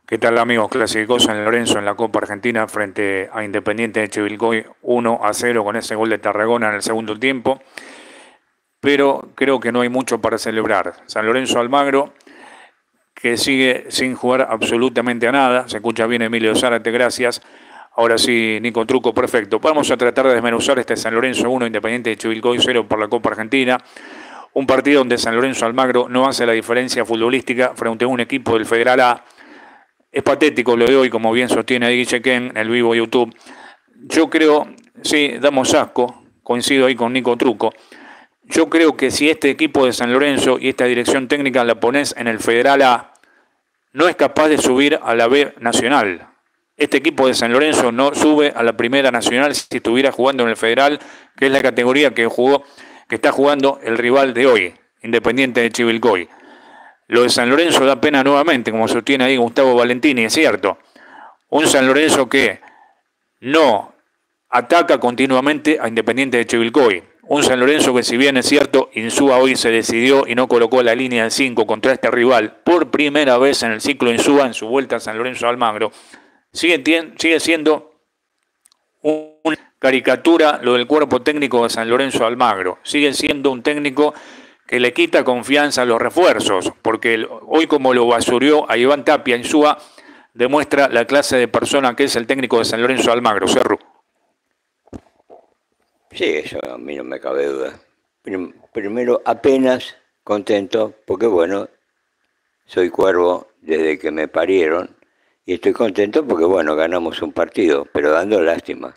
¿Qué tal, amigos? Clasificó San Lorenzo en la Copa Argentina frente a Independiente de Chivilcoy 1-0 con ese gol de Tarragona en el segundo tiempo. Pero creo que no hay mucho para celebrar. San Lorenzo Almagro, que sigue sin jugar absolutamente a nada. Se escucha bien Emilio Zárate, gracias. Ahora sí, Nico Truco, perfecto. Vamos a tratar de desmenuzar este San Lorenzo 1, Independiente de Chivilcoy 0 por la Copa Argentina. Un partido donde San Lorenzo Almagro no hace la diferencia futbolística frente a un equipo del Federal A. Es patético lo de hoy, como bien sostiene ahí Guille Ken en el vivo YouTube. Yo creo, sí, damos asco, coincido ahí con Nico Truco. Yo creo que si este equipo de San Lorenzo y esta dirección técnica la pones en el Federal A, no es capaz de subir a la B Nacional. Este equipo de San Lorenzo no sube a la Primera Nacional si estuviera jugando en el Federal, que es la categoría que está jugando el rival de hoy, Independiente de Chivilcoy. Lo de San Lorenzo da pena nuevamente, como sostiene ahí Gustavo Valentini, es cierto. Un San Lorenzo que no ataca continuamente a Independiente de Chivilcoy. Un San Lorenzo que, si bien es cierto, Insúa hoy se decidió y no colocó la línea de 5 contra este rival por primera vez en el ciclo Insúa en su vuelta a San Lorenzo Almagro, sigue siendo una caricatura lo del cuerpo técnico de San Lorenzo Almagro. Sigue siendo un técnico que le quita confianza a los refuerzos, porque hoy, como lo basurió a Iván Tapia Insúa, demuestra la clase de persona que es el técnico de San Lorenzo Almagro. Cerro. Sí, eso a mí no me cabe duda. Primero, apenas contento, porque bueno, soy cuervo desde que me parieron, y estoy contento porque bueno, ganamos un partido, pero dando lástima.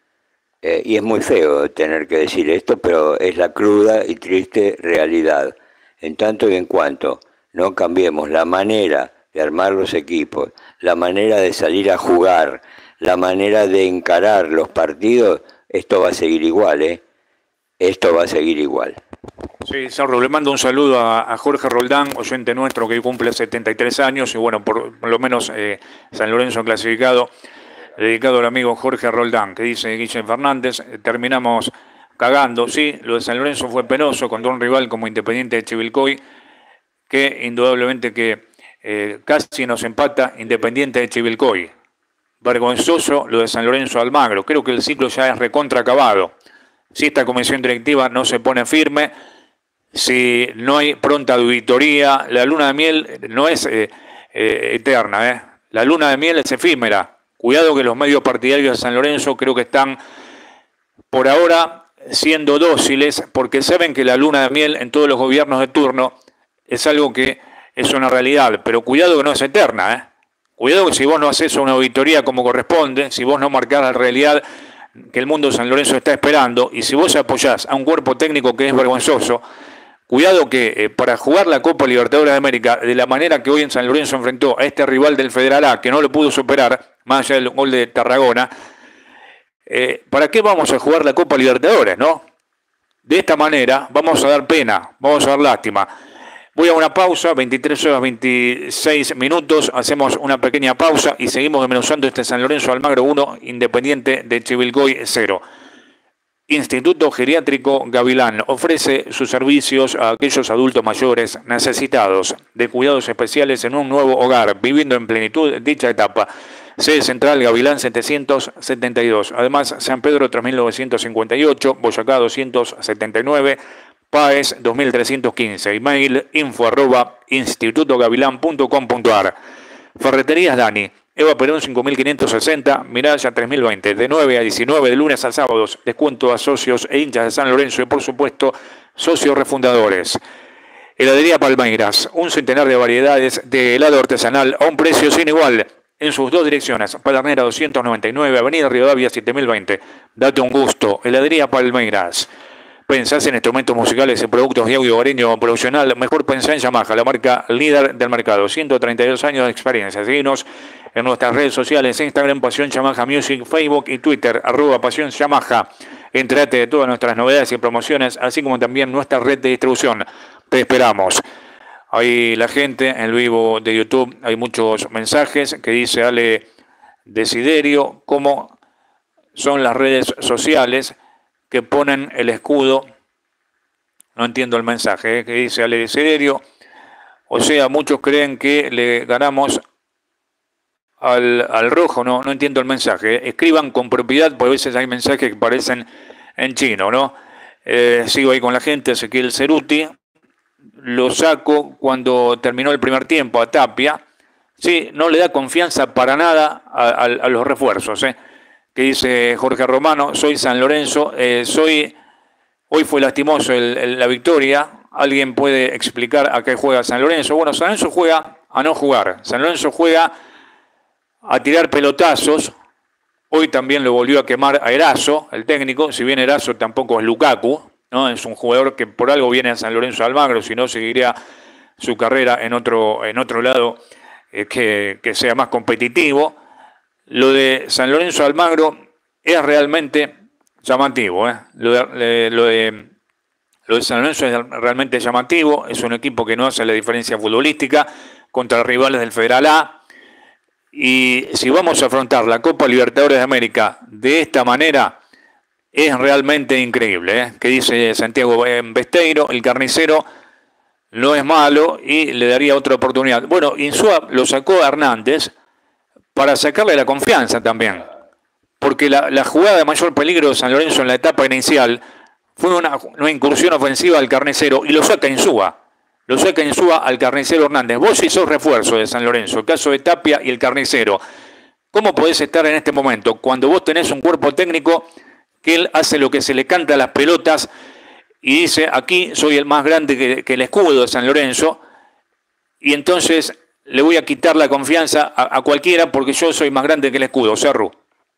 Y es muy feo tener que decir esto, pero es la cruda y triste realidad. En tanto y en cuanto no cambiemos la manera de armar los equipos, la manera de salir a jugar, la manera de encarar los partidos, esto va a seguir igual, ¿eh? Esto va a seguir igual. Sí, Cerro, le mando un saludo a Jorge Roldán, oyente nuestro que cumple 73 años, y bueno, por lo menos San Lorenzo clasificado, dedicado al amigo Jorge Roldán, que dice Guille Fernández, terminamos cagando, sí, lo de San Lorenzo fue penoso contra un rival como Independiente de Chivilcoy, que indudablemente que casi nos empata Independiente de Chivilcoy. Vergonzoso lo de San Lorenzo Almagro, creo que el ciclo ya es recontra acabado. Si esta comisión directiva no se pone firme, si no hay pronta auditoría, la luna de miel no es eterna, la luna de miel es efímera. Cuidado que los medios partidarios de San Lorenzo creo que están por ahora siendo dóciles porque saben que la luna de miel en todos los gobiernos de turno es algo que es una realidad, pero cuidado que no es eterna, Cuidado que si vos no haces una auditoría como corresponde, si vos no marcás la realidad que el mundo de San Lorenzo está esperando, y si vos apoyás a un cuerpo técnico que es vergonzoso, cuidado que para jugar la Copa Libertadores de América de la manera que hoy en San Lorenzo enfrentó a este rival del Federal A, que no lo pudo superar, más allá del gol de Tarragona, ¿para qué vamos a jugar la Copa Libertadores, no? De esta manera vamos a dar pena, vamos a dar lástima. Voy a una pausa, 23 horas 26 minutos, hacemos una pequeña pausa y seguimos desmenuzando este San Lorenzo Almagro 1, Independiente de Chivilcoy 0. Instituto Geriátrico Gavilán ofrece sus servicios a aquellos adultos mayores necesitados de cuidados especiales en un nuevo hogar, viviendo en plenitud dicha etapa. Sede central Gavilán 772. Además, San Pedro 3958, Boyacá 279, PAES 2315. Email info@institutogavilán.com.ar. Ferreterías Dani. Eva Perón 5560, Miralla 3020, de 9 a 19 de lunes a sábados, descuento a socios e hinchas de San Lorenzo y por supuesto socios refundadores. Heladería Palmeiras, un centenar de variedades de helado artesanal a un precio sin igual en sus dos direcciones, Palmera 299, Avenida Rivadavia 7020. Date un gusto, Heladería Palmeiras. ¿Pensás en instrumentos musicales y productos de audio hogareño profesional? Mejor pensá en Yamaha, la marca líder del mercado. 132 años de experiencia. Seguinos en nuestras redes sociales, Instagram, Pasión Yamaha Music, Facebook y Twitter, @Pasión Yamaha. Entrate de todas nuestras novedades y promociones, así como también nuestra red de distribución. Te esperamos. Ahí la gente en el vivo de YouTube, hay muchos mensajes que dice Ale Desiderio, cómo son las redes sociales que ponen el escudo, no entiendo el mensaje, que dice Ale Desiderio, o sea, muchos creen que le ganamos al rojo, no entiendo el mensaje. Escriban con propiedad, porque a veces hay mensajes que parecen en chino, ¿no? Sigo ahí con la gente, Ezequiel Ceruti. Lo saco cuando terminó el primer tiempo a Tapia. Sí, no le da confianza para nada a los refuerzos, ¿eh? Que dice Jorge Romano, soy San Lorenzo, hoy fue lastimoso la victoria. ¿Alguien puede explicar a qué juega San Lorenzo? Bueno, San Lorenzo juega a no jugar. San Lorenzo juega a tirar pelotazos. Hoy también lo volvió a quemar a Erazo, el técnico, si bien Erazo tampoco es Lukaku, ¿no? Es un jugador que por algo viene a San Lorenzo de Almagro, si no seguiría su carrera en otro lado que sea más competitivo. Lo de San Lorenzo de Almagro es realmente llamativo, ¿eh? Lo de San Lorenzo es realmente llamativo, es un equipo que no hace la diferencia futbolística contra rivales del Federal A. Y si vamos a afrontar la Copa Libertadores de América de esta manera, es realmente increíble, ¿eh? Que dice Santiago Besteiro, el carnicero no es malo y le daría otra oportunidad. Bueno, Insúa lo sacó a Hernández para sacarle la confianza también, porque la jugada de mayor peligro de San Lorenzo en la etapa inicial fue una incursión ofensiva al carnicero y lo saca Insúa. Lo saca Insúa al carnicero Hernández. Vos sí sos refuerzo de San Lorenzo, el caso de Tapia y el carnicero. ¿Cómo podés estar en este momento cuando vos tenés un cuerpo técnico que él hace lo que se le canta a las pelotas y dice, aquí soy el más grande que el escudo de San Lorenzo, y entonces le voy a quitar la confianza a cualquiera porque yo soy más grande que el escudo? Cerru.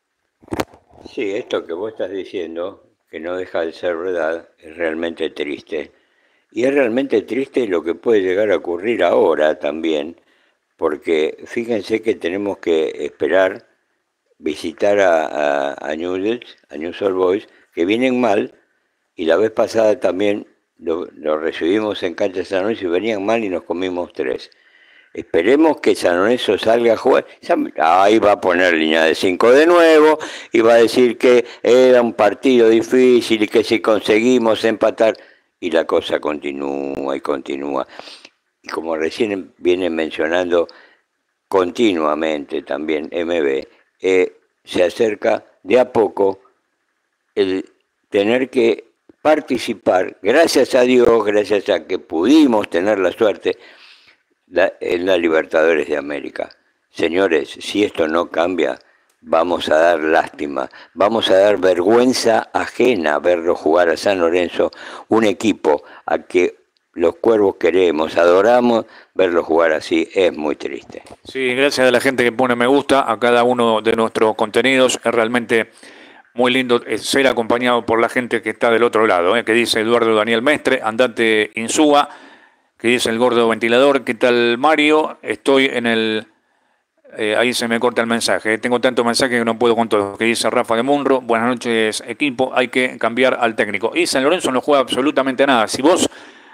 Sí, esto que vos estás diciendo, que no deja de ser verdad, es realmente triste. Y es realmente triste lo que puede llegar a ocurrir ahora también, porque fíjense que tenemos que esperar visitar a Newell's Old Boys, que vienen mal, y la vez pasada también lo recibimos en cancha de San Lorenzo y venían mal y nos comimos 3. Esperemos que San Lorenzo salga a jugar. Ahí va a poner línea de 5 de nuevo y va a decir que era un partido difícil y que si conseguimos empatar, y la cosa continúa y continúa. Y como recién vienen mencionando continuamente también MB, se acerca de a poco el tener que participar, gracias a Dios, gracias a que pudimos tener la suerte en la Libertadores de América. Señores, si esto no cambia, vamos a dar lástima, vamos a dar vergüenza ajena verlo jugar a San Lorenzo, un equipo a que los cuervos queremos, adoramos, verlo jugar así es muy triste. Sí, gracias a la gente que pone me gusta a cada uno de nuestros contenidos. Es realmente muy lindo ser acompañado por la gente que está del otro lado, que dice Eduardo Daniel Mestre, andate Insúa, que dice el gordo ventilador. ¿Qué tal, Mario? Estoy en el... ahí se me corta el mensaje. Tengo tantos mensajes que no puedo con todos. Que dice Rafa de Munro. Buenas noches, equipo. Hay que cambiar al técnico. Y San Lorenzo no juega absolutamente nada. Si vos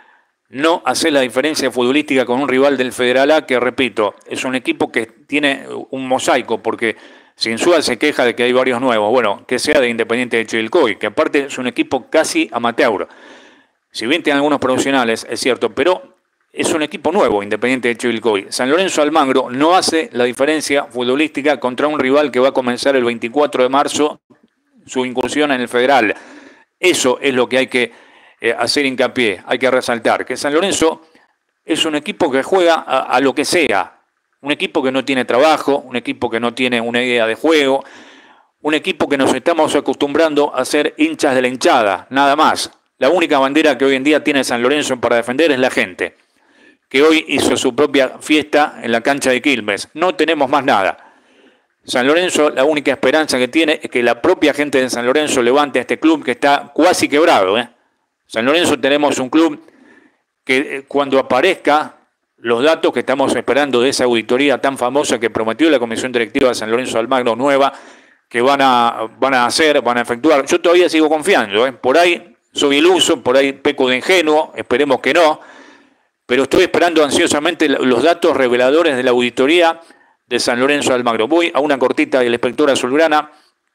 no haces la diferencia futbolística con un rival del Federal A, que repito, es un equipo que tiene un mosaico, porque si Insúa se queja de que hay varios nuevos, bueno, que sea de Independiente de Chivilcoy, que aparte es un equipo casi amateur. Si bien tiene algunos profesionales, es cierto, pero es un equipo nuevo, Independiente de Chivilcoy. San Lorenzo Almagro no hace la diferencia futbolística contra un rival que va a comenzar el 24 de marzo su incursión en el Federal. Eso es lo que hay que hacer hincapié, hay que resaltar, que San Lorenzo es un equipo que juega a lo que sea, un equipo que no tiene trabajo, un equipo que no tiene una idea de juego, un equipo que nos estamos acostumbrando a ser hinchas de la hinchada, nada más. La única bandera que hoy en día tiene San Lorenzo para defender es la gente, que hoy hizo su propia fiesta en la cancha de Quilmes. No tenemos más nada. San Lorenzo, la única esperanza que tiene es que la propia gente de San Lorenzo levante a este club que está cuasi quebrado. San Lorenzo tenemos un club que cuando aparezca los datos que estamos esperando de esa auditoría tan famosa que prometió la Comisión Directiva de San Lorenzo Almagro nueva, que van a efectuar, yo todavía sigo confiando. Por ahí soy iluso, por ahí peco de ingenuo, esperemos que no, pero estoy esperando ansiosamente los datos reveladores de la auditoría de San Lorenzo Almagro. Voy a una cortita del Inspector Azulgrana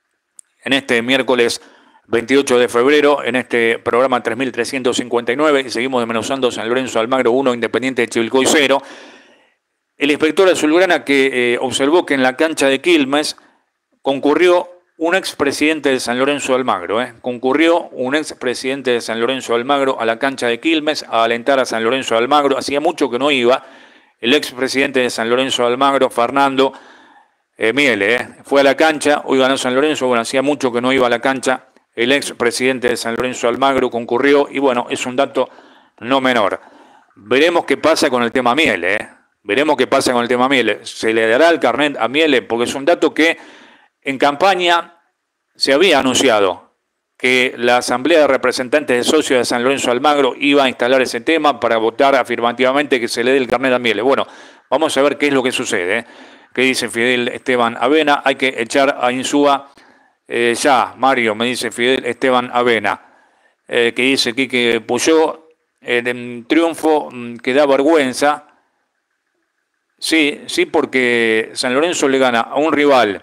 en este miércoles 28 de febrero, en este programa 3359, y seguimos desmenuzando San Lorenzo Almagro 1, Independiente de Chivilcoy 0. el inspector azulgrana que observó que en la cancha de Quilmes concurrió un expresidente de San Lorenzo de Almagro. Concurrió un expresidente de San Lorenzo de Almagro a la cancha de Quilmes a alentar a San Lorenzo de Almagro. Hacía mucho que no iba el expresidente de San Lorenzo de Almagro, Fernando Miele. Fue a la cancha, hoy ganó San Lorenzo, bueno, hacía mucho que no iba a la cancha. El expresidente de San Lorenzo de Almagro concurrió y bueno, es un dato no menor. Veremos qué pasa con el tema Miele. Veremos qué pasa con el tema Miele. ¿Se le dará el carnet a Miele? Porque es un dato que en campaña se había anunciado que la Asamblea de Representantes de Socios de San Lorenzo de Almagro iba a instalar ese tema para votar afirmativamente que se le dé el carnet a Miele. Bueno, vamos a ver qué es lo que sucede. ¿Qué dice Fidel Esteban Avena? Hay que echar a Insúa ya, Mario, me dice Fidel Esteban Avena. Que dice Quique Puyó, en triunfo que da vergüenza. Sí, porque San Lorenzo le gana a un rival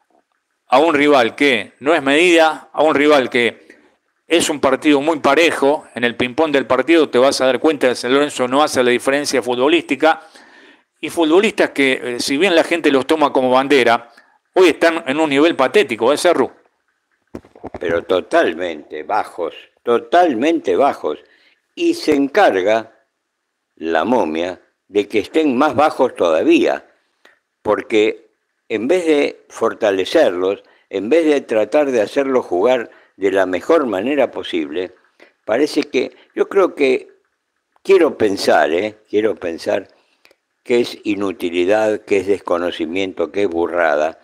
que no es medida, a un rival que es un partido muy parejo. En el ping-pong del partido te vas a dar cuenta que San Lorenzo no hace la diferencia futbolística, y futbolistas que, si bien la gente los toma como bandera, hoy están en un nivel patético, ¿eh, Cerru? Pero totalmente bajos, y se encarga la momia de que estén más bajos todavía, porque en vez de fortalecerlos, en vez de tratar de hacerlos jugar de la mejor manera posible, parece que, yo creo que, quiero pensar que es inutilidad, que es desconocimiento, que es burrada,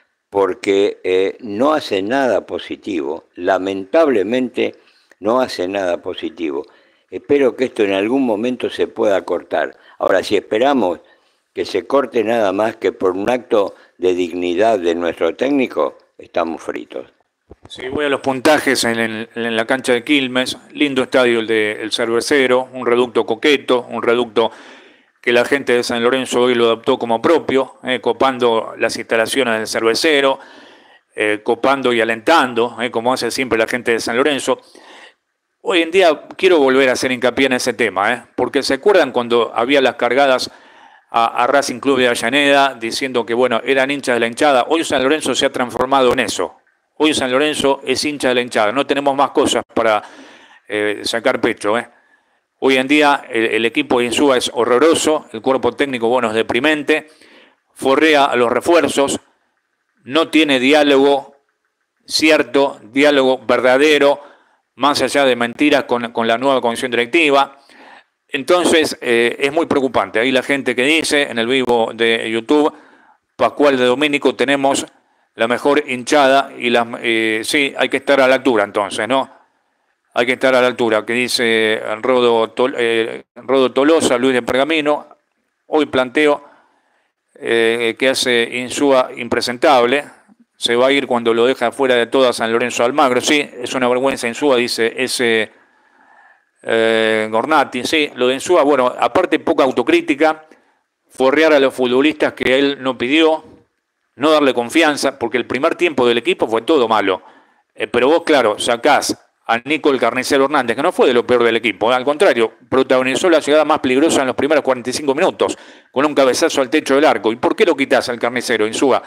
porque no hace nada positivo, lamentablemente no hace nada positivo. Espero que esto en algún momento se pueda cortar. Ahora, si esperamos que se corte nada más que por un acto de dignidad de nuestro técnico, estamos fritos. Sí, voy a los puntajes en la cancha de Quilmes. Lindo estadio el del Cervecero, un reducto coqueto, un reducto que la gente de San Lorenzo hoy lo adoptó como propio, copando las instalaciones del Cervecero, copando y alentando, como hace siempre la gente de San Lorenzo. Hoy en día quiero volver a hacer hincapié en ese tema, porque ¿se acuerdan cuando había las cargadas a Racing Club de Avellaneda diciendo que, bueno, eran hinchas de la hinchada? Hoy San Lorenzo se ha transformado en eso. Hoy San Lorenzo es hincha de la hinchada. No tenemos más cosas para sacar pecho, Hoy en día el equipo de Insúa es horroroso, el cuerpo técnico, bueno, es deprimente, forrea a los refuerzos, no tiene diálogo cierto, diálogo verdadero, más allá de mentiras con la nueva comisión directiva. Entonces es muy preocupante. Ahí la gente que dice en el vivo de YouTube, Pascual de Domínico, tenemos la mejor hinchada y sí, hay que estar a la altura entonces, ¿no? Hay que estar a la altura, que dice Rodo Tolosa, Luis de Pergamino. Hoy planteo que hace Insúa impresentable. Se va a ir cuando lo deja fuera de toda San Lorenzo de Almagro. Sí, es una vergüenza Insúa, dice ese Gornati. Sí, lo de Insúa, bueno, aparte poca autocrítica, forrear a los futbolistas que él no pidió, no darle confianza, porque el primer tiempo del equipo fue todo malo. Pero vos, claro, sacás a Nico el Carnicero Hernández, que no fue de lo peor del equipo, al contrario, protagonizó la llegada más peligrosa en los primeros 45 minutos, con un cabezazo al techo del arco. ¿Y por qué lo quitás al Carnicero, Insúa?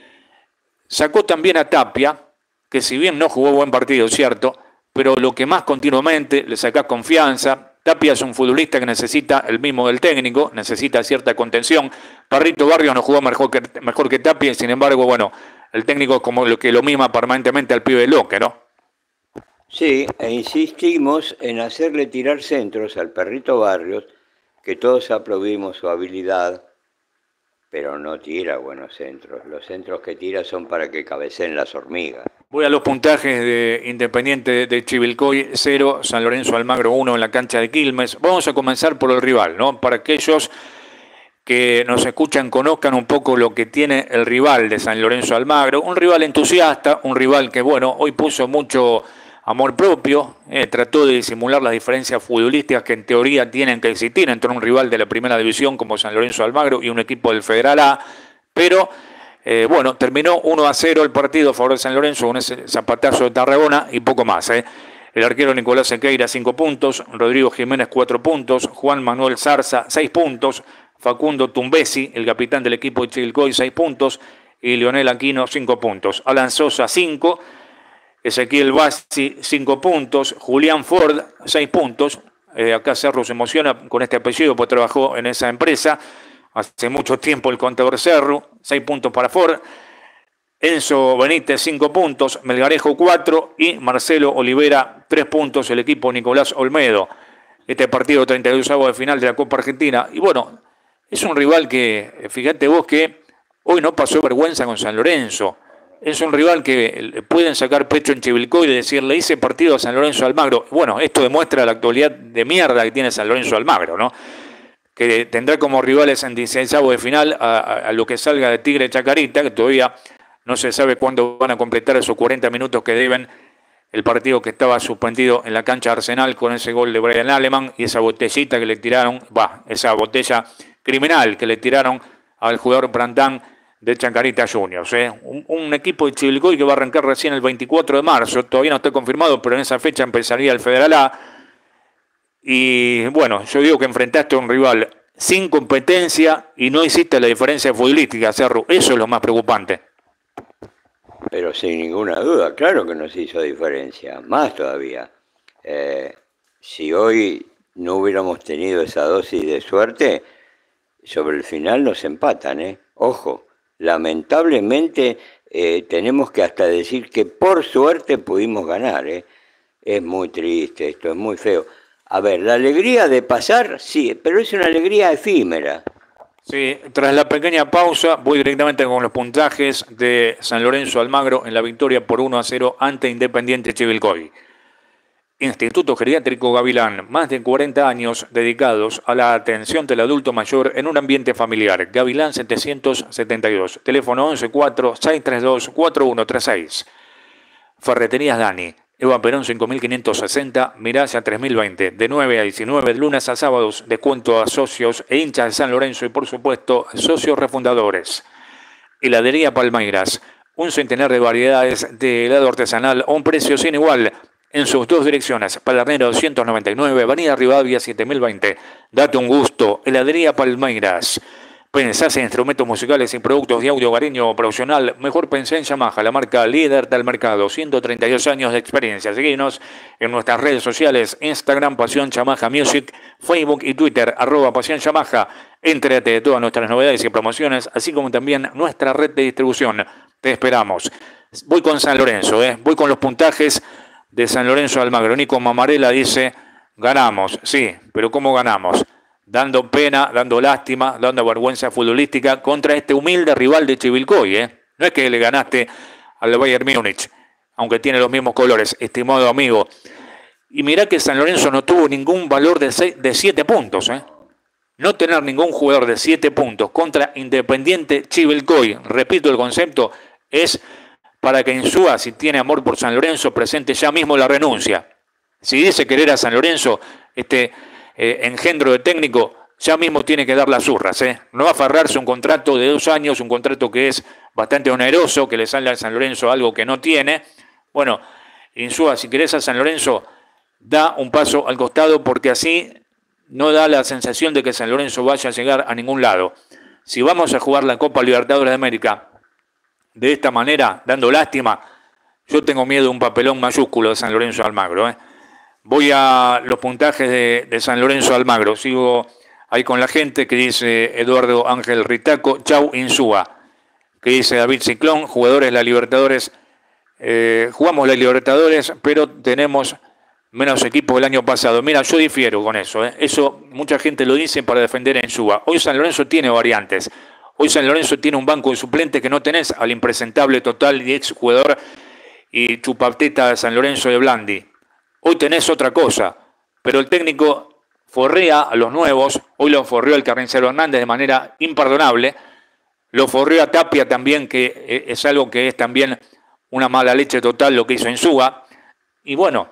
Sacó también a Tapia, que si bien no jugó buen partido, cierto, pero lo que más continuamente le sacás confianza. Tapia es un futbolista que necesita el mismo del técnico, necesita cierta contención. Parrito Barrios no jugó mejor que Tapia, y sin embargo, bueno, el técnico es como lo que lo mima permanentemente al pibe Loque, ¿no? Sí, e insistimos en hacerle tirar centros al Perrito Barrios, que todos aplaudimos su habilidad, pero no tira buenos centros. Los centros que tira son para que cabeceen las hormigas. Voy a los puntajes de Independiente de Chivilcoy, 0, San Lorenzo Almagro 1 en la cancha de Quilmes. Vamos a comenzar por el rival, ¿no? Para aquellos que nos escuchan, conozcan un poco lo que tiene el rival de San Lorenzo Almagro. Un rival entusiasta, un rival que, bueno, hoy puso mucho amor propio, trató de disimular las diferencias futbolísticas que en teoría tienen que existir entre un rival de la primera división como San Lorenzo Almagro y un equipo del Federal A, pero bueno, terminó 1-0 el partido a favor de San Lorenzo con ese zapatazo de Tarragona y poco más. El arquero Nicolás Sequeira 5 puntos, Rodrigo Jiménez 4 puntos, Juan Manuel Zarza 6 puntos, Facundo Tumbesi, el capitán del equipo de Chivilcoy, 6 puntos. Y Leonel Aquino, 5 puntos. Alan Sosa, 5. Ezequiel Bassi, 5 puntos. Julián Ford, 6 puntos. Acá Cerro se emociona con este apellido, pues trabajó en esa empresa hace mucho tiempo, el contador Cerro. 6 puntos para Ford. Enzo Benítez, 5 puntos. Melgarejo, 4. Y Marcelo Olivera, 3 puntos. El equipo Nicolás Olmedo. Este partido 32avo de final de la Copa Argentina. Y bueno, es un rival que, fíjate vos que hoy no pasó vergüenza con San Lorenzo. Es un rival que pueden sacar pecho en Chivilcoy y decirle, hice partido a San Lorenzo Almagro. Bueno, esto demuestra la actualidad de mierda que tiene San Lorenzo Almagro, ¿no? Que tendrá como rivales en 16avo de final a lo que salga de Tigre Chacarita, que todavía no se sabe cuándo van a completar esos 40 minutos que deben el partido que estaba suspendido en la cancha Arsenal con ese gol de Brian Aleman y esa botellita que le tiraron, esa botella criminal que le tiraron al jugador Brandán de Chacarita Juniors. Un equipo de Chivilcoy que va a arrancar recién el 24 de marzo, todavía no está confirmado, pero en esa fecha empezaría el Federal A. Y bueno, yo digo que enfrentaste a un rival sin competencia y no hiciste la diferencia futbolística, Cerro. Eso es lo más preocupante. Pero sin ninguna duda, claro que nos hizo diferencia, más todavía. Si hoy no hubiéramos tenido esa dosis de suerte, sobre el final nos empatan, Ojo, lamentablemente tenemos que hasta decir que por suerte pudimos ganar, Es muy triste esto, es muy feo. A ver, la alegría de pasar, sí, pero es una alegría efímera. Sí, tras la pequeña pausa voy directamente con los puntajes de San Lorenzo Almagro en la victoria por 1-0 ante Independiente Chivilcoy. Instituto Geriátrico Gavilán, más de 40 años dedicados a la atención del adulto mayor en un ambiente familiar. Gavilán 772, teléfono 1146324136. Ferreterías Dani, Eva Perón 5560, Miraya 3020, de 9 a 19, de lunes a sábados, descuento a socios e hinchas de San Lorenzo y por supuesto socios refundadores. Heladería Palmeiras, un centenar de variedades de helado artesanal a un precio sin igual en sus dos direcciones, Palernero 299, Avenida Rivadavia 7020. Date un gusto, Heladería Palmeiras. ¿Pensás en instrumentos musicales y productos de audio hogareño profesional? Mejor pensé en Yamaha, la marca líder del mercado. 132 años de experiencia. Seguinos en nuestras redes sociales, Instagram, Pasión Yamaha Music, Facebook y Twitter, @Pasión Yamaha. Entérate de todas nuestras novedades y promociones, así como también nuestra red de distribución. Te esperamos. Voy con San Lorenzo, voy con los puntajes de San Lorenzo Almagro. Nico Mamarela dice, ganamos. Sí, pero ¿cómo ganamos? Dando pena, dando lástima, dando vergüenza futbolística contra este humilde rival de Chivilcoy. No es que le ganaste al Bayern Múnich, aunque tiene los mismos colores, estimado amigo. Y mirá que San Lorenzo no tuvo ningún valor de 7 puntos. No tener ningún jugador de 7 puntos contra Independiente Chivilcoy, repito el concepto, es para que Insúa, si tiene amor por San Lorenzo, presente ya mismo la renuncia. Si dice querer a San Lorenzo, engendro de técnico, ya mismo tiene que dar las urras. No va a aferrarse un contrato de 2 años, un contrato que es bastante oneroso, que le sale a San Lorenzo algo que no tiene. Bueno, Insúa, si querés a San Lorenzo, da un paso al costado porque así no da la sensación de que San Lorenzo vaya a llegar a ningún lado. Si vamos a jugar la Copa Libertadores de América de esta manera, dando lástima, yo tengo miedo de un papelón mayúsculo de San Lorenzo Almagro. Voy a los puntajes de San Lorenzo Almagro. Sigo ahí con la gente que dice Eduardo Ángel Ritaco, chau Insúa. Que dice David Ciclón, jugadores de la Libertadores. Jugamos la Libertadores, pero tenemos menos equipos del año pasado. Mira, yo difiero con eso. Eso mucha gente lo dice para defender a Insúa. Hoy San Lorenzo tiene variantes. Hoy San Lorenzo tiene un banco de suplentes que no tenés al impresentable total y ex jugador y chupapteta de San Lorenzo de Blandi. Hoy tenés otra cosa, pero el técnico forrea a los nuevos. Hoy lo forreó el Carnicero Hernández de manera imperdonable. Lo forreó a Tapia también, que es algo que es también una mala leche total lo que hizo Insúa. Y bueno,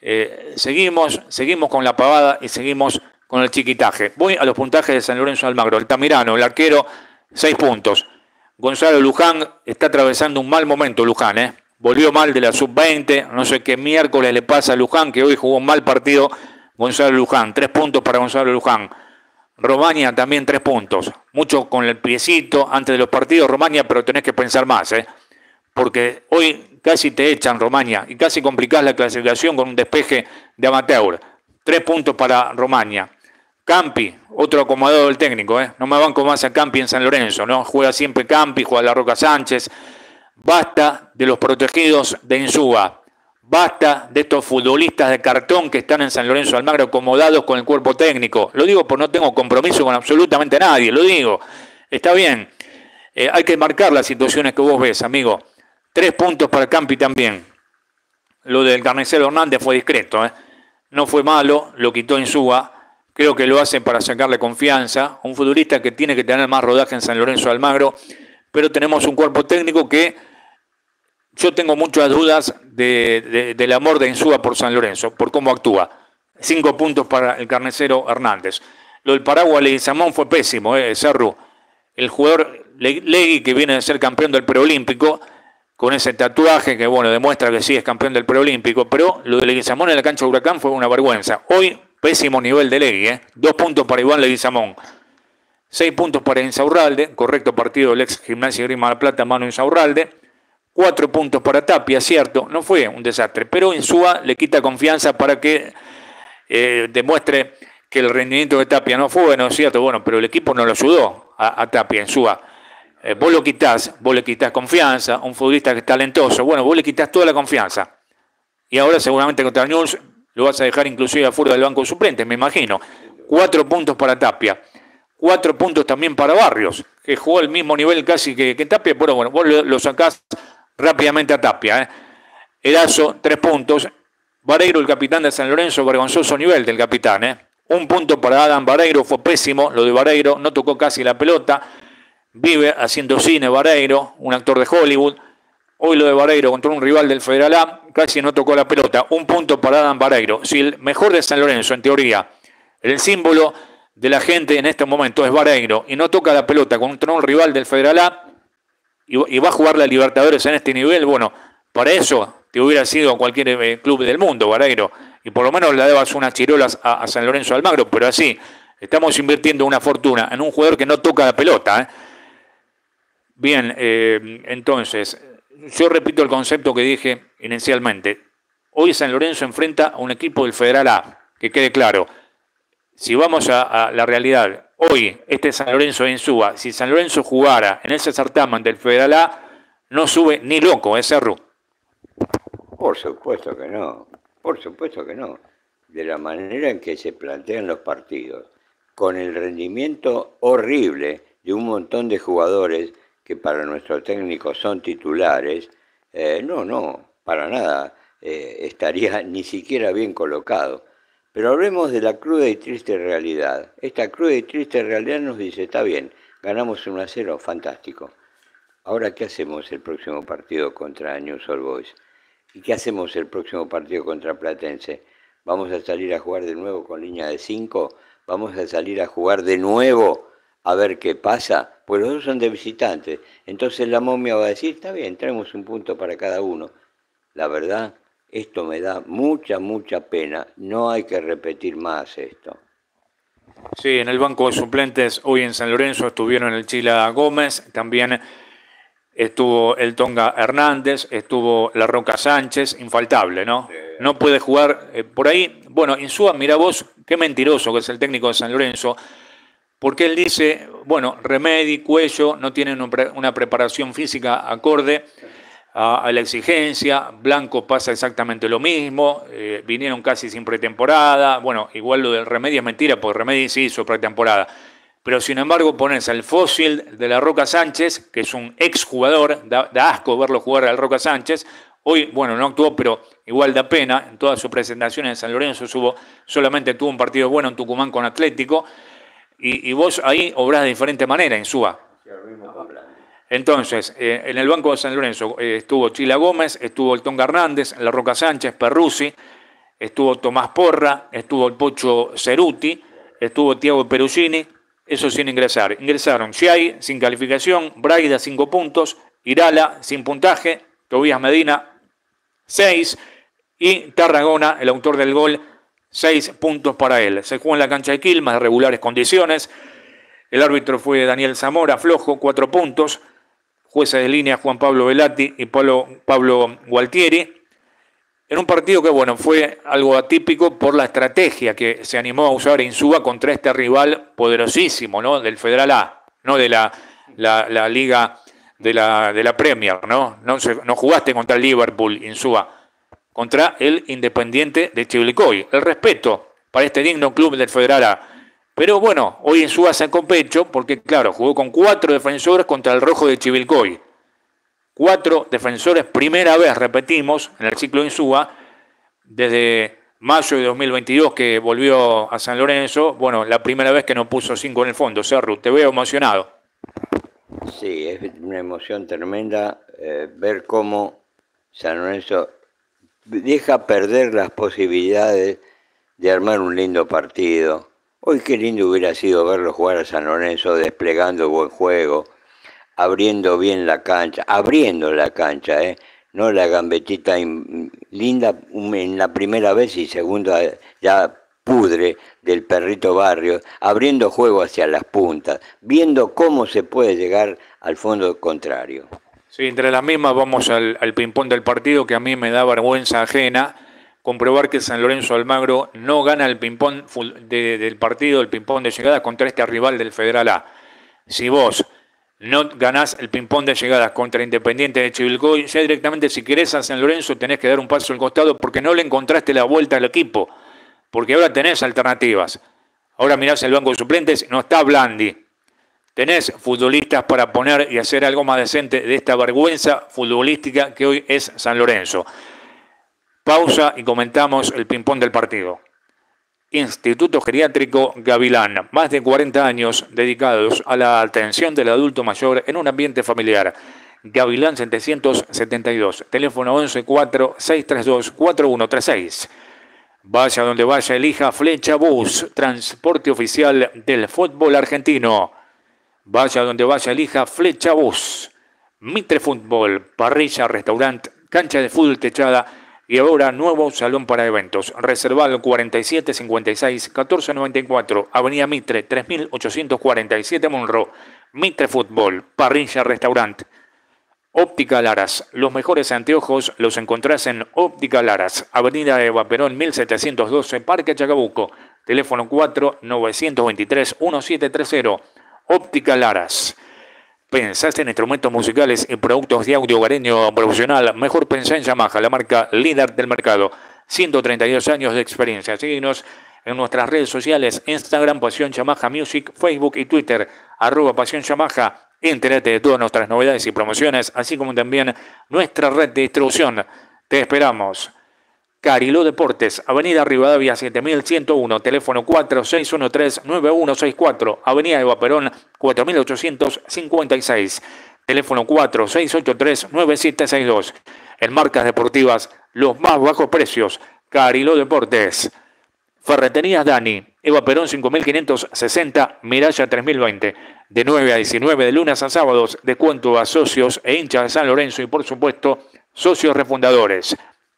seguimos con la pavada y seguimos con el chiquitaje. Voy a los puntajes de San Lorenzo Almagro. El Tamirano, el arquero, 6 puntos. Gonzalo Luján está atravesando un mal momento, Luján, Volvió mal de la sub-20, no sé qué miércoles le pasa a Luján, que hoy jugó un mal partido Gonzalo Luján. 3 puntos para Gonzalo Luján. Romaña también 3 puntos. Mucho con el piecito antes de los partidos, Romaña, pero tenés que pensar más, porque hoy casi te echan Romaña y casi complicás la clasificación con un despeje de amateur. 3 puntos para Romaña. Campi, otro acomodado del técnico, no me banco más a Campi en San Lorenzo, ¿no? Juega siempre Campi, juega La Roca Sánchez. Basta de los protegidos de Insúa. Basta de estos futbolistas de cartón que están en San Lorenzo de Almagro acomodados con el cuerpo técnico. Lo digo porque no tengo compromiso con absolutamente nadie, lo digo. Está bien, hay que marcar las situaciones que vos ves, amigo. 3 puntos para Campi también. Lo del Carnicero Hernández fue discreto, no fue malo, lo quitó Insúa. Creo que lo hacen para sacarle confianza. Un futbolista que tiene que tener más rodaje en San Lorenzo de Almagro. Pero tenemos un cuerpo técnico que yo tengo muchas dudas del amor de Insúa por San Lorenzo, por cómo actúa. 5 puntos para el Carnicero Hernández. Lo del Paraguay Leguizamón fue pésimo, Cerru. El jugador Legui, que viene de ser campeón del preolímpico, con ese tatuaje que, bueno, demuestra que sí es campeón del preolímpico, pero lo de Leguizamón en la cancha de Huracán fue una vergüenza. Hoy, pésimo nivel de Legui, 2 puntos para Iván Leguizamón. 6 puntos para Insaurralde, correcto partido del ex Gimnasia Grima de la Plata, Manu Insaurralde. 4 puntos para Tapia, cierto, no fue un desastre, pero Insúa le quita confianza para que demuestre que el rendimiento de Tapia no fue bueno, cierto, bueno, pero el equipo no lo ayudó a Tapia, Insúa. Vos le quitas confianza, un futbolista que es talentoso, bueno, vos le quitas toda la confianza. Y ahora seguramente contra Newell's lo vas a dejar inclusive afuera del banco suplente, me imagino. 4 puntos para Tapia. 4 puntos también para Barrios, que jugó al mismo nivel casi que Tapia, pero bueno, vos lo sacás rápidamente a Tapia. Erazo, 3 puntos. Vareiro, el capitán de San Lorenzo, vergonzoso nivel del capitán. 1 punto para Adam Vareiro, fue pésimo lo de Vareiro, no tocó casi la pelota. Vive haciendo cine Vareiro, un actor de Hollywood. Hoy lo de Vareiro contra un rival del Federal A, casi no tocó la pelota. 1 punto para Adam Vareiro. Si el mejor de San Lorenzo, en teoría, el símbolo de la gente en este momento es Vareiro y no toca la pelota contra un rival del Federal A y va a jugar la Libertadores en este nivel, bueno, para eso te hubiera sido cualquier club del mundo, Vareiro, y por lo menos le dabas unas chirolas a San Lorenzo de Almagro, pero así, estamos invirtiendo una fortuna en un jugador que no toca la pelota. Bien, entonces, yo repito el concepto que dije inicialmente. Hoy San Lorenzo enfrenta a un equipo del Federal A, que quede claro. Si vamos a la realidad, hoy este San Lorenzo de Insúa, si San Lorenzo jugara en ese certamen del Federal A, no sube ni loco, Cerru. Por supuesto que no, por supuesto que no. De la manera en que se plantean los partidos, con el rendimiento horrible de un montón de jugadores que para nuestro técnico son titulares, no, para nada estaría ni siquiera bien colocado. Pero hablemos de la cruda y triste realidad. Esta cruda y triste realidad nos dice, está bien, ganamos 1-0, fantástico. Ahora, ¿qué hacemos el próximo partido contra Newell's Old Boys? ¿Y qué hacemos el próximo partido contra Platense? ¿Vamos a salir a jugar de nuevo con línea de 5? ¿Vamos a salir a jugar de nuevo a ver qué pasa? Pues los dos son de visitantes. Entonces la momia va a decir, está bien, traemos 1 punto para cada uno. La verdad, esto me da mucha pena. No hay que repetir más esto. Sí, en el banco de suplentes hoy en San Lorenzo estuvieron el Chila Gómez, también estuvo el Tonga Hernández, estuvo La Roca Sánchez, infaltable, ¿no? Sí. No puede jugar por ahí. Bueno, Insúa, mira vos, qué mentiroso que es el técnico de San Lorenzo, porque él dice, bueno, Remedi, Cuello no tienen una preparación física acorde a la exigencia, Blanco pasa exactamente lo mismo, vinieron casi sin pretemporada, bueno, igual lo del Remedi es mentira, porque Remedi sí hizo pretemporada, pero sin embargo pones al fósil de La Roca Sánchez, que es un exjugador, da asco verlo jugar al Roca Sánchez, hoy, bueno, no actuó, pero igual da pena, en todas sus presentaciones en San Lorenzo solamente tuvo un partido bueno en Tucumán con Atlético, y vos ahí obrás de diferente manera, Insúa. Entonces, en el banco de San Lorenzo estuvo Chila Gómez, estuvo el Tonga Hernández, La Roca Sánchez, Perruzzi, estuvo Tomás Porra, estuvo el Pocho Ceruti, estuvo Thiago Perugini, eso sin ingresar. Ingresaron Chiai, sin calificación, Braida, 5 puntos, Irala, sin puntaje, Tobías Medina, 6, y Tarragona, el autor del gol, 6 puntos para él. Se jugó en la cancha de Quilmes de regulares condiciones. El árbitro fue Daniel Zamora, flojo, 4 puntos. Jueces de línea Juan Pablo Velati y Pablo Gualtieri. En un partido que, bueno, fue algo atípico por la estrategia que se animó a usar Insúa contra este rival poderosísimo, ¿no? Del Federal A, no de la Liga de la Premier, ¿no? No jugaste contra el Liverpool, Insúa, contra el Independiente de Chivilcoy. El respeto para este digno club del Federal A. Pero bueno, hoy Insúa sacó pecho porque, claro, jugó con 4 defensores contra el Rojo de Chivilcoy. 4 defensores, primera vez, repetimos, en el ciclo Insúa, desde mayo de 2022 que volvió a San Lorenzo. Bueno, la primera vez que no puso 5 en el fondo. Cerru, te veo emocionado. Sí, es una emoción tremenda ver cómo San Lorenzo deja perder las posibilidades de armar un lindo partido. Hoy qué lindo hubiera sido verlo jugar a San Lorenzo desplegando buen juego, abriendo bien la cancha, no la gambetita linda en la primera vez y segunda ya pudre del Perrito Barrio, abriendo juego hacia las puntas, viendo cómo se puede llegar al fondo contrario. Sí, entre las mismas vamos al ping-pong del partido, que a mí me da vergüenza ajena comprobar que San Lorenzo Almagro no gana el ping-pong del partido, el ping-pong de llegadas contra este rival del Federal A. Si vos no ganás el ping-pong de llegadas contra Independiente de Chivilcoy, ya directamente si querés a San Lorenzo tenés que dar un paso al costado porque no le encontraste la vuelta al equipo, porque ahora tenés alternativas. Ahora mirás el banco de suplentes, no está Blandi. Tenés futbolistas para poner y hacer algo más decente de esta vergüenza futbolística que hoy es San Lorenzo. Pausa y comentamos el ping-pong del partido. Instituto Geriátrico Gavilán, más de 40 años dedicados a la atención del adulto mayor en un ambiente familiar. Gavilán 772, teléfono 1146324136. Vaya donde vaya, elija Flecha Bus, transporte oficial del fútbol argentino. Vaya donde vaya, elija Flecha Bus. Mitre Fútbol, parrilla, restaurante, cancha de fútbol techada y ahora nuevo salón para eventos. Reservado 4756-1494, Avenida Mitre, 3847 Monroe. Mitre Fútbol, parrilla, restaurante. Óptica Laras, los mejores anteojos los encontrás en Óptica Laras, Avenida Eva Perón 1712, Parque Chacabuco, teléfono 4-923-1730, Óptica Laras. ¿Pensaste en instrumentos musicales y productos de audio hogareño profesional? Mejor pensá en Yamaha, la marca líder del mercado. 132 años de experiencia. Síguenos en nuestras redes sociales, Instagram, Pasión Yamaha Music, Facebook y Twitter, @Pasión Yamaha. Entérate de todas nuestras novedades y promociones, así como también nuestra red de distribución. Te esperamos. Cariló Deportes, Avenida Rivadavia 7101, teléfono 4613-9164, Avenida Eva Perón 4856, teléfono 4683-9762. En marcas deportivas, los más bajos precios. Cariló Deportes. Ferreterías Dani, Eva Perón 5560, Miralla 3020. De 9 a 19 de lunes a sábados, descuento a socios e hinchas de San Lorenzo y, por supuesto, socios refundadores.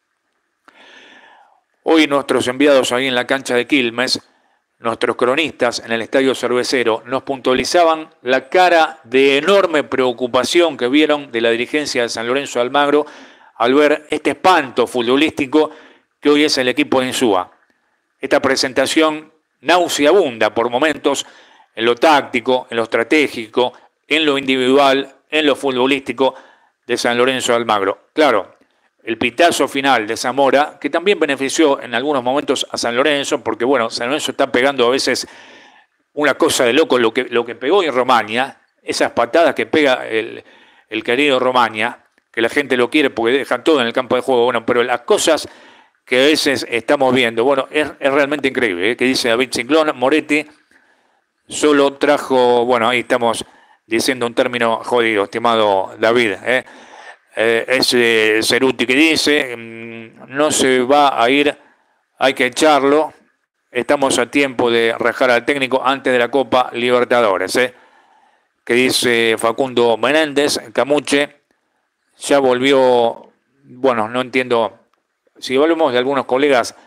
Hoy nuestros enviados ahí en la cancha de Quilmes, nuestros cronistas en el Estadio Cervecero, nos puntualizaban la cara de enorme preocupación que vieron de la dirigencia de San Lorenzo de Almagro al ver este espanto futbolístico que hoy es el equipo de Insúa. Esta presentación nauseabunda por momentos en lo táctico, en lo estratégico, en lo individual, en lo futbolístico de San Lorenzo de Almagro. Claro, el pitazo final de Zamora, que también benefició en algunos momentos a San Lorenzo, porque bueno, San Lorenzo está pegando a veces una cosa de loco, lo que pegó en Romaña, esas patadas que pega el querido Romaña, que la gente lo quiere porque dejan todo en el campo de juego, bueno, pero las cosas que a veces estamos viendo, bueno, es realmente increíble, ¿eh? Que dice David Ciclón, Moretti solo trajo, bueno, ahí estamos diciendo un término jodido, estimado David, es Ceruti que dice, no se va a ir, hay que echarlo, estamos a tiempo de rajar al técnico antes de la Copa Libertadores, que dice Facundo Menéndez, Camuche, ya volvió, bueno, no entiendo, si hablamos de algunos colegas,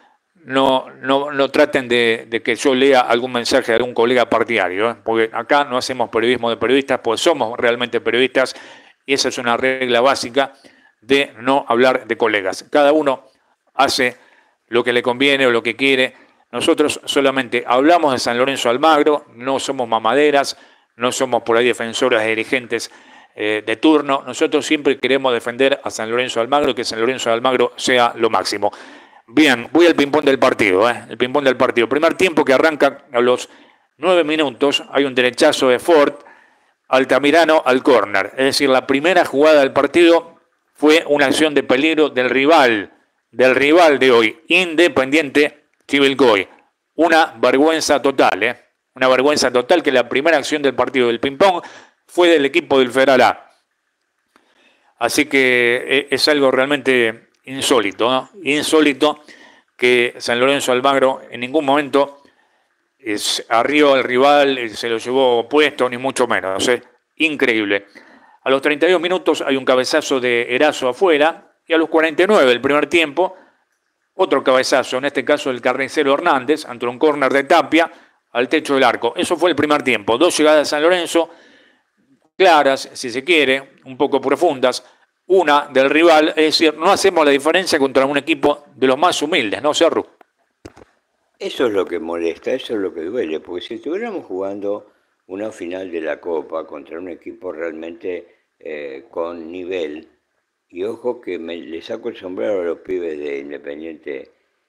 no traten de que yo lea algún mensaje de algún colega partidario, ¿eh? Porque acá no hacemos periodismo de periodistas, pues somos realmente periodistas y esa es una regla básica de no hablar de colegas. Cada uno hace lo que le conviene o lo que quiere. Nosotros solamente hablamos de San Lorenzo de Almagro, no somos mamaderas, no somos por ahí defensoras de dirigentes de turno. Nosotros siempre queremos defender a San Lorenzo de Almagro y que San Lorenzo de Almagro sea lo máximo. Bien, voy al ping-pong del partido, el ping-pong del partido. Primer tiempo que arranca a los 9 minutos, hay un derechazo de Ford, Altamirano al córner. Es decir, la primera jugada del partido fue una acción de peligro del rival de hoy, Independiente Chivilcoy. Una vergüenza total, una vergüenza total que la primera acción del partido del ping-pong fue del equipo del Federal A. Así que es algo realmente insólito, ¿no? Insólito que San Lorenzo de Almagro en ningún momento arrió al rival, se lo llevó puesto, ni mucho menos. Increíble. A los 32 minutos hay un cabezazo de Erazo afuera y a los 49 del primer tiempo otro cabezazo, en este caso del carnicero Hernández, ante un córner de Tapia al techo del arco. Eso fue el primer tiempo. 2 llegadas de San Lorenzo, claras, si se quiere, un poco profundas. Una del rival, es decir, no hacemos la diferencia contra un equipo de los más humildes, ¿no, Cerro? Eso es lo que molesta, eso es lo que duele, porque si estuviéramos jugando una final de la Copa contra un equipo realmente con nivel, y ojo que le saco el sombrero a los pibes de Independiente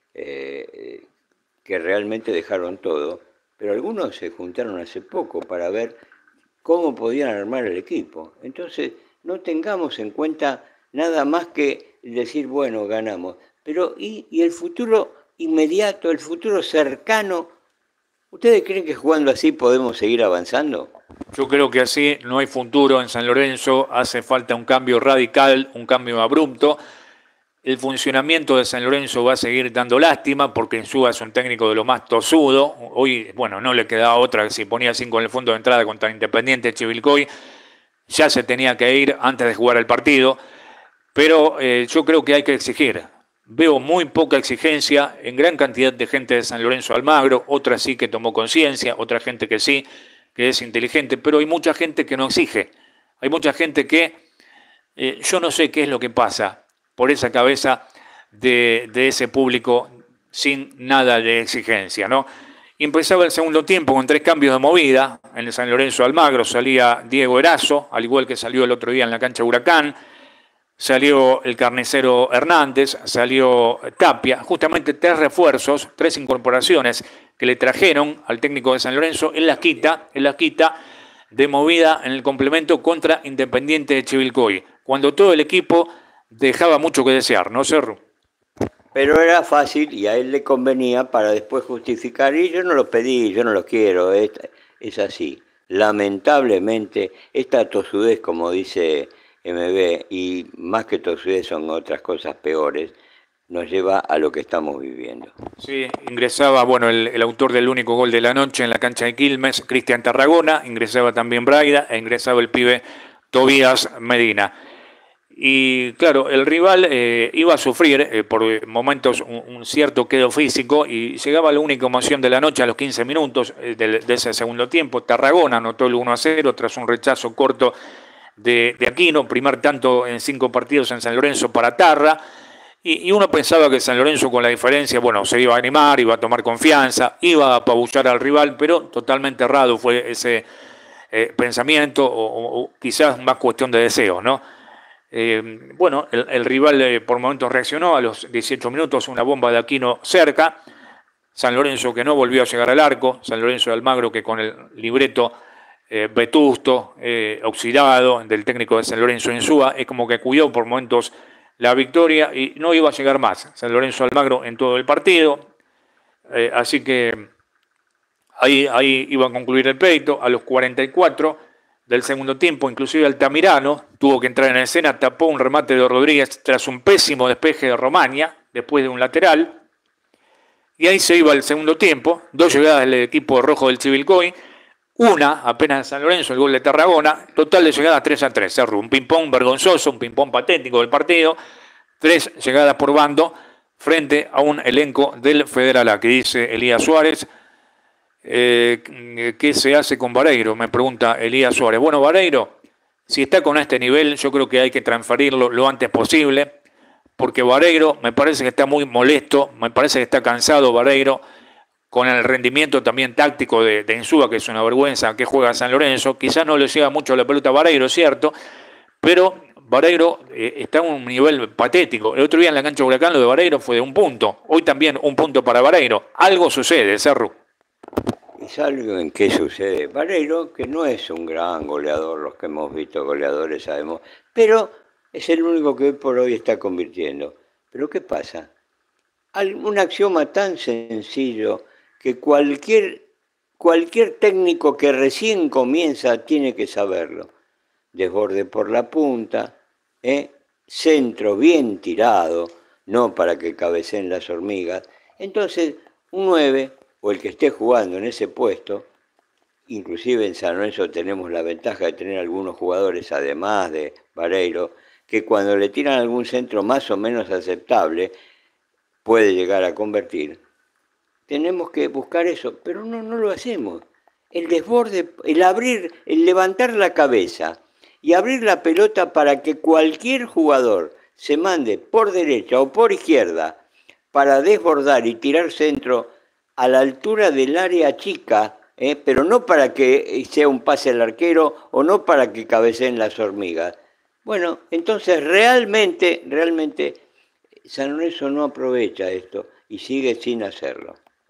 que realmente dejaron todo, pero algunos se juntaron hace poco para ver cómo podían armar el equipo. Entonces, no tengamos en cuenta nada más que decir, bueno, ganamos. Pero, ¿y el futuro inmediato, el futuro cercano? ¿Ustedes creen que jugando así podemos seguir avanzando? Yo creo que así no hay futuro en San Lorenzo, hace falta un cambio radical, un cambio abrupto. El funcionamiento de San Lorenzo va a seguir dando lástima porque Insúa es un técnico de lo más tosudo. Hoy, bueno, no le quedaba otra, si ponía 5 en el fondo de entrada contra Independiente Chivilcoy, ya se tenía que ir antes de jugar el partido. Pero yo creo que hay que exigir. Veo muy poca exigencia en gran cantidad de gente de San Lorenzo de Almagro, otra sí que tomó conciencia, otra gente que sí, que es inteligente, pero hay mucha gente que no exige. Hay mucha gente que yo no sé qué es lo que pasa por esa cabeza de ese público sin nada de exigencia, ¿no? Y empezaba el segundo tiempo con 3 cambios de movida. En el San Lorenzo de Almagro salía Diego Erazo, al igual que salió el otro día en la cancha Huracán. Salió el carnicero Hernández, salió Tapia, justamente 3 refuerzos, 3 incorporaciones que le trajeron al técnico de San Lorenzo en la quita de movida en el complemento contra Independiente de Chivilcoy, cuando todo el equipo dejaba mucho que desear, ¿no, Cerro? Pero era fácil y a él le convenía para después justificar, y yo no los pedí, yo no los quiero, es así. Lamentablemente, esta tosudez, como dice MB, y más que tosudez son otras cosas peores, nos lleva a lo que estamos viviendo. Sí, ingresaba, bueno, el autor del único gol de la noche en la cancha de Quilmes, Cristian Tarragona, ingresaba también Braida e ingresaba el pibe Tobías Medina. Y claro, el rival iba a sufrir por momentos un cierto quedo físico y llegaba la única emoción de la noche a los 15 minutos de ese segundo tiempo. Tarragona anotó el 1-0 tras un rechazo corto de Aquino, primer tanto en 5 partidos en San Lorenzo para Tarra. Y uno pensaba que San Lorenzo con la diferencia, bueno, se iba a animar, iba a tomar confianza, iba a apabullar al rival, pero totalmente errado fue ese pensamiento o quizás más cuestión de deseo, ¿no? Bueno, el rival por momentos reaccionó a los 18 minutos, una bomba de Aquino cerca. San Lorenzo que no volvió a llegar al arco, San Lorenzo de Almagro que con el libreto vetusto, oxidado del técnico de San Lorenzo Insúa, es como que cuidó por momentos la victoria y no iba a llegar más San Lorenzo de Almagro en todo el partido. Así que ahí iba a concluir el pleito. A los 44 del segundo tiempo, inclusive Altamirano tuvo que entrar en escena, tapó un remate de Rodríguez tras un pésimo despeje de Romaña, después de un lateral. Y ahí se iba el segundo tiempo, 2 llegadas del equipo rojo del Chivilcoy, una apenas en San Lorenzo, el gol de Tarragona, total de llegadas 3-3, Cerro, un ping-pong vergonzoso, un ping-pong patético del partido, 3 llegadas por bando, frente a un elenco del Federal A, que dice Elías Suárez. ¿Qué se hace con Vareiro? Me pregunta Elías Suárez. Bueno, Vareiro, si está con este nivel, yo creo que hay que transferirlo lo antes posible, porque Vareiro me parece que está muy molesto, me parece que está cansado Vareiro, con el rendimiento también táctico de Insúa, que es una vergüenza, que juega San Lorenzo. Quizás no le llega mucho la pelota a Vareiro, cierto, pero Vareiro está en un nivel patético. El otro día en la cancha de Huracán lo de Vareiro fue de 1 punto. Hoy también 1 punto para Vareiro. Algo sucede, Cerro. Es algo en qué sucede. Vareiro, que no es un gran goleador, los que hemos visto goleadores sabemos, pero es el único que hoy por hoy está convirtiendo. Pero ¿qué pasa? Un axioma tan sencillo que cualquier técnico que recién comienza tiene que saberlo. Desborde por la punta, centro bien tirado, no para que cabeceen las hormigas. Entonces, un 9, o el que esté jugando en ese puesto, inclusive en San Lorenzo tenemos la ventaja de tener algunos jugadores, además de Vareiro, que cuando le tiran algún centro más o menos aceptable, puede llegar a convertir. Tenemos que buscar eso, pero no lo hacemos. El desborde, el abrir, el levantar la cabeza y abrir la pelota para que cualquier jugador se mande por derecha o por izquierda para desbordar y tirar centro a la altura del área chica, pero no para que sea un pase al arquero o no para que cabeceen las hormigas. Bueno, entonces realmente San Lorenzo no aprovecha esto y sigue sin hacerlo.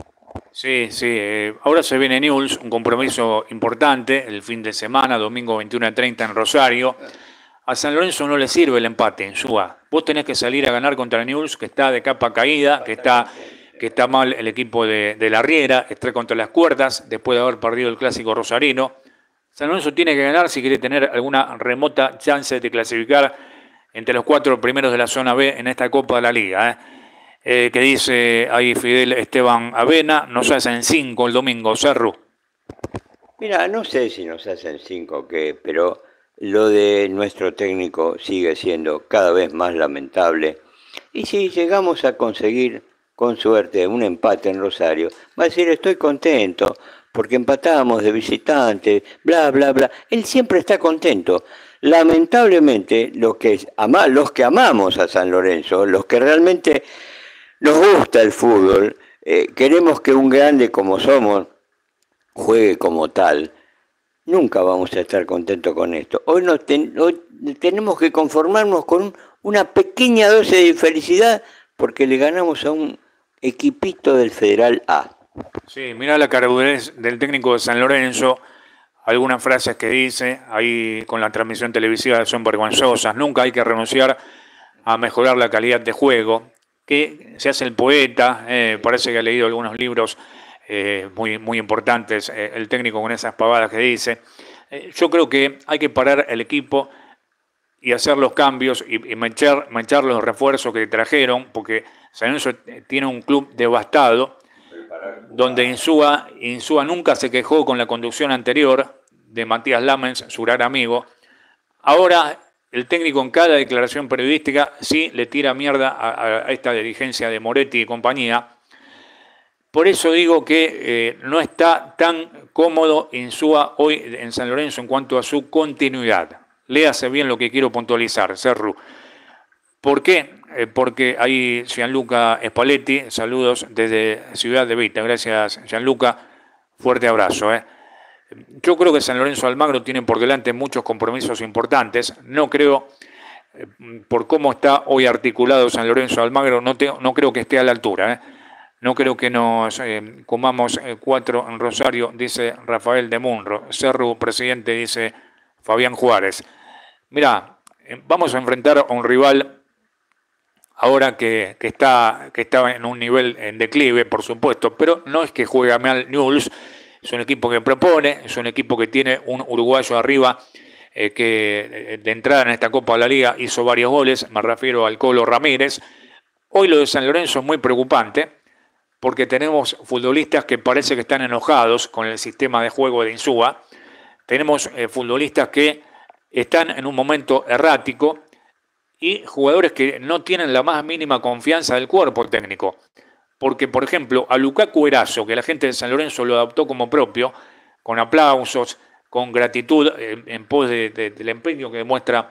Sí, ahora se viene Newell's, un compromiso importante, el fin de semana, domingo 21:30 en Rosario. A San Lorenzo no le sirve el empate en Suba. Vos tenés que salir a ganar contra Newell's, que está de capa caída, que está mal el equipo de la Riera, está contra las cuerdas, después de haber perdido el clásico rosarino. San Lorenzo tiene que ganar si quiere tener alguna remota chance de clasificar entre los 4 primeros de la zona B en esta Copa de la Liga. Que dice ahí Fidel Esteban Avena, nos hacen 5 el domingo, Cerro. Mira, no sé si nos hacen 5 o qué, pero lo de nuestro técnico sigue siendo cada vez más lamentable. Y si llegamos a conseguir, con suerte, un empate en Rosario, va a decir, estoy contento, porque empatábamos de visitante, bla, bla, bla. Él siempre está contento. Lamentablemente, los que amamos a San Lorenzo, los que realmente nos gusta el fútbol, queremos que un grande como somos juegue como tal, nunca vamos a estar contentos con esto. Hoy tenemos que conformarnos con una pequeña dosis de felicidad porque le ganamos a un equipito del Federal A. Sí, mirá la carudez del técnico de San Lorenzo, algunas frases que dice ahí con la transmisión televisiva son vergonzosas. Nunca hay que renunciar a mejorar la calidad de juego, que se hace el poeta, parece que ha leído algunos libros muy importantes, el técnico con esas pavadas que dice. Yo creo que hay que parar el equipo y hacer los cambios y manchar los refuerzos que trajeron, porque San Lorenzo tiene un club devastado, donde Insúa nunca se quejó con la conducción anterior de Matías Lamens, su gran amigo. Ahora el técnico en cada declaración periodística sí le tira mierda a esta dirigencia de Moretti y compañía. Por eso digo que no está tan cómodo Insúa hoy en San Lorenzo en cuanto a su continuidad. Léase bien lo que quiero puntualizar, Cerru. ¿Por qué? Porque ahí Gianluca Spalletti, saludos desde Ciudad de Vita. Gracias, Gianluca. Fuerte abrazo. Yo creo que San Lorenzo Almagro tiene por delante muchos compromisos importantes. No creo, por cómo está hoy articulado San Lorenzo Almagro, no creo que esté a la altura. No creo que nos comamos 4 en Rosario, dice Rafael de Munro. Cerru, presidente, dice Fabián Juárez. Mirá, vamos a enfrentar a un rival ahora que está en un nivel en declive, por supuesto, pero no es que juegue mal Newell's. Es un equipo que propone, es un equipo que tiene un uruguayo arriba que de entrada en esta Copa de la Liga hizo varios goles, me refiero al Colo Ramírez. Hoy lo de San Lorenzo es muy preocupante porque tenemos futbolistas que parece que están enojados con el sistema de juego de Insúa. Tenemos futbolistas que están en un momento errático y jugadores que no tienen la más mínima confianza del cuerpo técnico. Porque, por ejemplo, a Lukaku Erazo, que la gente de San Lorenzo lo adoptó como propio, con aplausos, con gratitud en pos del empeño que demuestra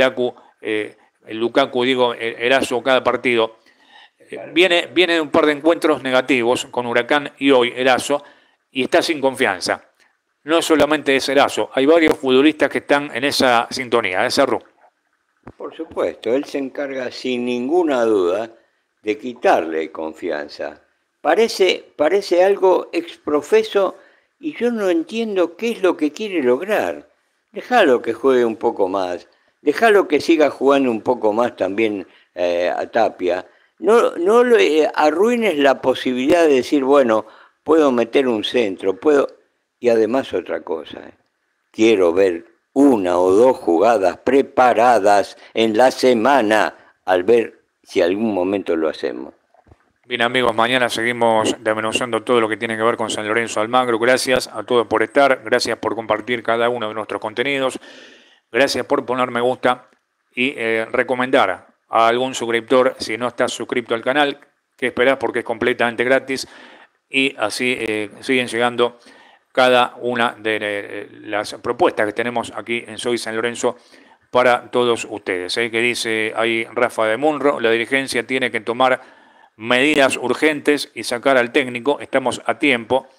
Lukaku, Erazo cada partido. Viene de un par de encuentros negativos con Huracán y hoy Erazo, y está sin confianza. No solamente es Erazo, hay varios futbolistas que están en esa sintonía, esa RU. Por supuesto, él se encarga sin ninguna duda de quitarle confianza. Parece algo exprofeso y yo no entiendo qué es lo que quiere lograr. Déjalo que juegue un poco más, déjalo que siga jugando un poco más también a Tapia. No le arruines la posibilidad de decir, bueno, puedo meter un centro, puedo... Y además otra cosa, quiero ver una o dos jugadas preparadas en la semana al ver si algún momento lo hacemos. Bien amigos, mañana seguimos desmenuzando todo lo que tiene que ver con San Lorenzo Almagro. Gracias a todos por estar, gracias por compartir cada uno de nuestros contenidos, gracias por poner me gusta y recomendar a algún suscriptor, si no estás suscrito al canal, que esperás porque es completamente gratis y así siguen llegando cada una de las propuestas que tenemos aquí en Soy San Lorenzo para todos ustedes. Que dice ahí Rafa de Munro, la dirigencia tiene que tomar medidas urgentes y sacar al técnico, estamos a tiempo.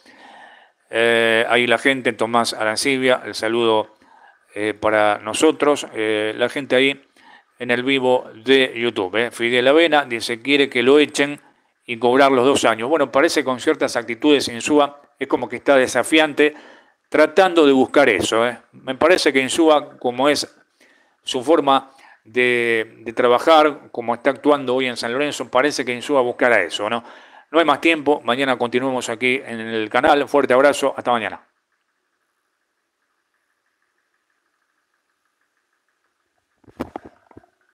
Ahí la gente, Tomás Arancibia, el saludo para nosotros. La gente ahí en el vivo de YouTube. Fidel Avena dice, quiere que lo echen y cobrar los 2 años. Bueno, parece con ciertas actitudes Insúa, es como que está desafiante, tratando de buscar eso. Me parece que Insúa, como es su forma de trabajar, como está actuando hoy en San Lorenzo, parece que Insúa buscará eso, ¿no? No hay más tiempo, mañana continuamos aquí en el canal. Fuerte abrazo, hasta mañana.